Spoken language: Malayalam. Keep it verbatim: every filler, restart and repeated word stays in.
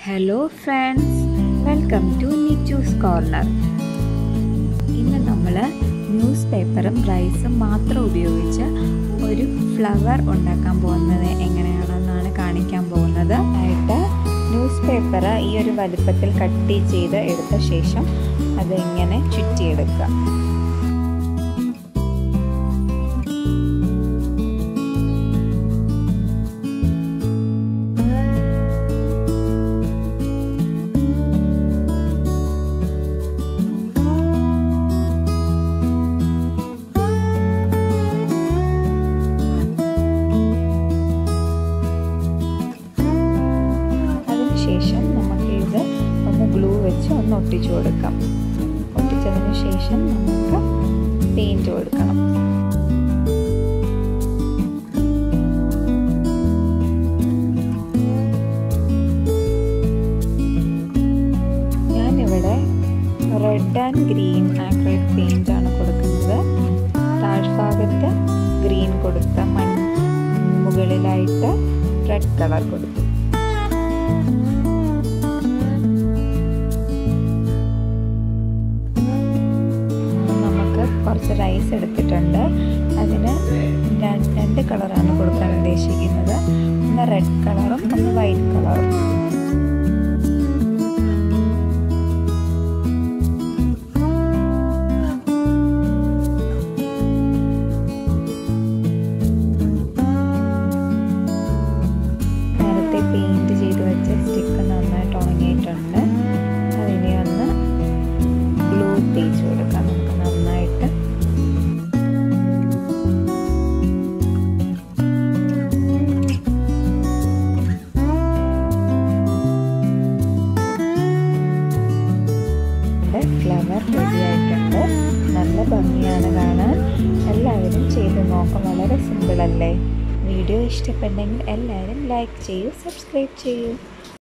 Hello friends, welcome to Nichus corner. ഇന്ന് നമ്മൾ ന്യൂസ് പേപ്പറും റൈസും മാത്രം ഉപയോഗിച്ച് ഒരു ഫ്ലവർ ഉണ്ടാക്കാൻ പോകുന്നത് എങ്ങനെയാണെന്നാണ് കാണിക്കാൻ പോകുന്നത്. ആയിട്ട് ന്യൂസ് പേപ്പർ ഈ ഒരു വലുപ്പത്തിൽ കട്ട് ചെയ്ത് എടുത്ത ശേഷം അതിങ്ങനെ ചുറ്റിയെടുക്കുക. ശേഷം നമുക്ക് ഇത് ഒന്ന് ഗ്ലൂ വെച്ച് ഒന്ന് ഒട്ടിച്ചു കൊടുക്കാം. ഒട്ടിച്ചതിന് ശേഷം നമുക്ക് പെയിൻറ്റ് കൊടുക്കണം. ഞാനിവിടെ red and green acrylic paint ആണ് കൊടുക്കുന്നത്. താഴ്ഭാഗത്ത് ഗ്രീൻ കൊടുത്ത മൺ മുകളിലായിട്ട് റെഡ് കളർ കൊടുത്തു. കുറച്ച് റൈസ് എടുത്തിട്ടുണ്ട്. അതിന് രണ്ട് കളറാണ് കൊടുക്കാൻ ഉദ്ദേശിക്കുന്നത്. ഒന്ന് റെഡ് കളറും ഒന്ന് വൈറ്റ് കളറും. നേരത്തെ പെയിൻറ്റ് ചെയ്ത് വെച്ച സ്റ്റിക്ക് നന്നായിട്ട് ഉണങ്ങിയിട്ടുണ്ട്. അതിനെ ഒന്ന് ഗ്ലൂ തേച്ച് കൊടുക്കാം. നമുക്ക് നന്നായിട്ട് ഫ്ലവർ റെഡി ആയിട്ടുണ്ട്. നല്ല ഭംഗിയാണ് കാണാൻ. എല്ലാവരും ചെയ്ത് നോക്കാം. വളരെ സിമ്പിൾ അല്ലേ? വീഡിയോ ഇഷ്ടപ്പെട്ടെങ്കിൽ എല്ലാവരും ലൈക്ക് ചെയ്യൂ, സബ്സ്ക്രൈബ് ചെയ്യൂ.